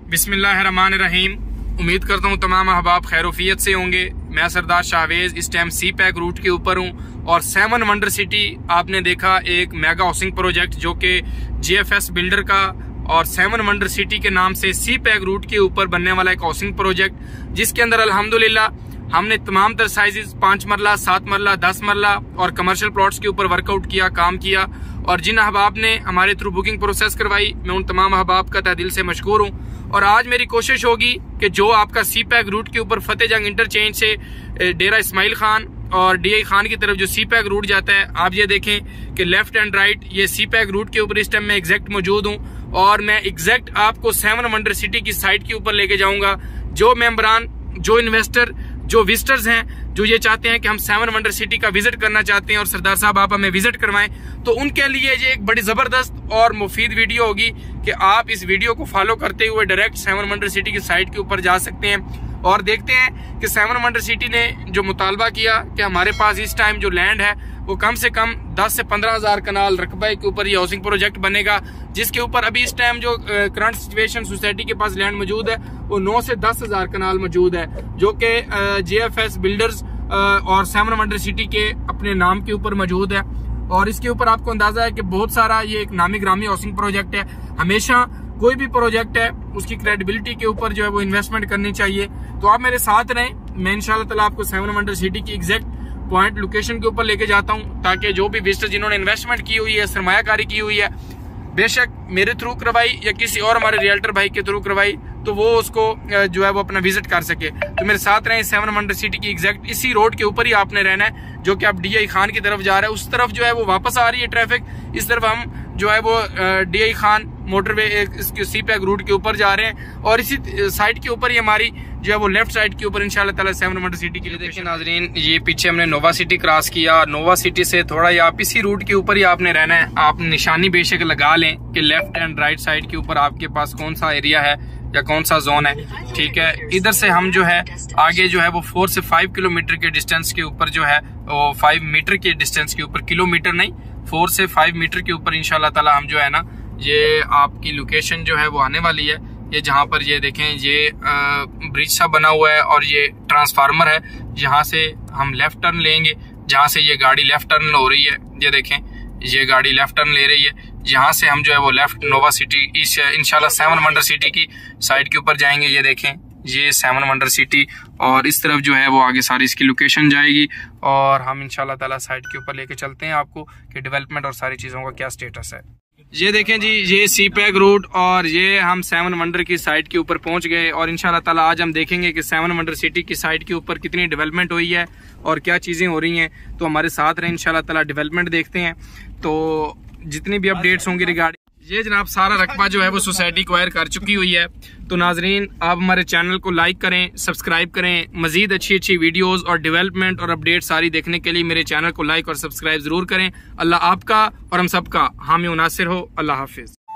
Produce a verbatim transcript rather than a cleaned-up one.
बिस्मिल्लाहिर्रहमानिर्रहीम। उम्मीद करता हूँ तमाम अहबाब खैरोफियत से होंगे। मैं सरदार शाहवेज इस टाइम सी पैक रूट के ऊपर हूँ और सेवन वंडर सिटी आपने देखा एक मेगा हाउसिंग प्रोजेक्ट जो कि जीएफएस बिल्डर का और सेवन वंडर सिटी के नाम से सी पैक रूट के ऊपर बनने वाला एक हाउसिंग प्रोजेक्ट, जिसके अंदर अल्हम्दुलिल्लाह हमने तमाम तर साइजेस पाँच मरला, सात मरला, दस मरला और कमर्शियल प्लॉट्स के ऊपर वर्कआउट किया, काम किया। और जिन अहबाब ने हमारे थ्रू बुकिंग प्रोसेस करवाई, मैं उन तमाम अहबाब का तहे दिल से मशकूर हूँ। और आज मेरी कोशिश होगी कि जो आपका सी पैक रूट के ऊपर फतेह जंग इंटरचेंज से डेरा इस्माइल खान और डी आई खान की तरफ जो सी पैक रूट जाता है, आप ये देखें कि लेफ्ट एंड राइट ये सी पैक रूट के ऊपर इस टाइम मैं एग्जैक्ट मौजूद हूँ और मैं एग्जैक्ट आपको सेवन वंडर सिटी की साइट के ऊपर लेके जाऊंगा। जो मेंबरान, जो इन्वेस्टर, जो विजिटर्स हैं, जो ये चाहते हैं कि हम सेवन वंडर सिटी का विजिट करना चाहते हैं और सरदार साहब आप हमें विजिट करवाएं, तो उनके लिए ये एक बड़ी जबरदस्त और मुफीद वीडियो होगी कि आप इस वीडियो को फॉलो करते हुए डायरेक्ट सेवन वंडर सिटी की साइट के ऊपर जा सकते हैं और देखते हैं कि सेवन वंडर सिटी ने जो मुतालबा किया कि हमारे पास इस टाइम जो लैंड है वो कम से कम दस से पंद्रह हजार कनाल रकबे के ऊपर ये हाउसिंग प्रोजेक्ट बनेगा, जिसके ऊपर अभी इस टाइम जो करंट सिचुएशन सोसाइटी के पास लैंड मौजूद है वो नौ से दस हजार कनाल मौजूद है, जो कि जेएफएस बिल्डर्स और सेवन वंडर सिटी के अपने नाम के ऊपर मौजूद है। और इसके ऊपर आपको अंदाजा है कि बहुत सारा ये एक नामी ग्रामी हाउसिंग प्रोजेक्ट है। हमेशा कोई भी प्रोजेक्ट है उसकी क्रेडिबिलिटी के ऊपर जो है वो इन्वेस्टमेंट करनी चाहिए। तो आप मेरे साथ रहें, मैं इंशाल्लाह ताला आपको सेवन वंडर सिटी की एग्जैक्ट पॉइंट लोकेशन के ऊपर लेके जाता हूं, ताकि जो भी विजिटर जिन्होंने इन्वेस्टमेंट की हुई है, सरमायाकारी की हुई है, बेशक मेरे थ्रू करवाई या किसी और हमारे रियल्टर भाई के थ्रू करवाई, तो वो उसको जो है वो अपना विजिट कर सके। तो मेरे साथ रहें, सेवन वंडर सिटी की एग्जैक्ट इसी रोड के ऊपर ही आपने रहना है, जो कि आप डी आई खान की तरफ जा रहे हैं। उस तरफ जो है वो वापस आ रही है ट्रैफिक, इस तरफ हम जो है वो D I Khan motorway CPEC route के ऊपर जा रहे हैं और इसी साइड के ऊपर ही हमारी जो है वो लेफ्ट साइड के ऊपर इंशाल्लाह ताला सेवन वंडर सिटी के लिए। देखिए नाजरीन, ये पीछे हमने नोवा सिटी क्रॉस किया। नोवा सिटी से थोड़ा ही आप इसी रूट के ऊपर ही आपने रहना है। आप निशानी बेशक लगा लें कि लेफ्ट एंड राइट साइड के ऊपर आपके पास कौन सा एरिया है या कौन सा जोन है, ठीक है। इधर से हम जो है आगे जो है वो फोर से फाइव किलोमीटर के डिस्टेंस के ऊपर जो है वो फाइव मीटर के डिस्टेंस के ऊपर, किलोमीटर नहीं, फोर से फाइव मीटर के ऊपर इंशाल्लाह ताला हम जो है ना, ये आपकी लोकेशन जो है वो आने वाली है। ये जहाँ पर ये देखें, ये ब्रिज सा बना हुआ है और ये ट्रांसफार्मर है, यहाँ से हम लेफ्ट टर्न लेंगे। जहाँ से ये गाड़ी लेफ्ट टर्न हो रही है, ये देखें ये गाड़ी लेफ्ट टर्न ले रही है, यहाँ से हम जो है वो लेफ्ट नोवा सिटी इस इंशाल्लाह सेवन वंडर सिटी की साइड के ऊपर जाएंगे। ये देखें ये सेवन वंडर सिटी और इस तरफ जो है वो आगे सारी इसकी लोकेशन जाएगी और हम इंशाल्लाह ताला साइड के ऊपर लेके चलते हैं आपको कि डेवलपमेंट और सारी चीज़ों का क्या स्टेटस है। ये देखें जी, ये सी पैक रूट और ये हम सेवन वंडर की साइट के ऊपर पहुंच गए और इंशाल्लाह ताला आज हम देखेंगे कि सेवन वंडर सिटी की साइट के ऊपर कितनी डेवलपमेंट हुई है और क्या चीज़ें हो रही हैं। तो हमारे साथ रहे, इंशाल्लाह ताला डेवलपमेंट देखते हैं। तो जितनी भी अपडेट्स होंगी रिगार्डिंग ये जनाब सारा रकबा जो है वो सोसाइटी एक्वायर कर चुकी हुई है। तो नाजरीन, आप हमारे चैनल को लाइक करें, सब्सक्राइब करें। मजीद अच्छी अच्छी वीडियोस और डेवलपमेंट और अपडेट सारी देखने के लिए मेरे चैनल को लाइक और सब्सक्राइब जरूर करें। अल्लाह आपका और हम सबका हामी नासिर हो। अल्लाह हाफिज।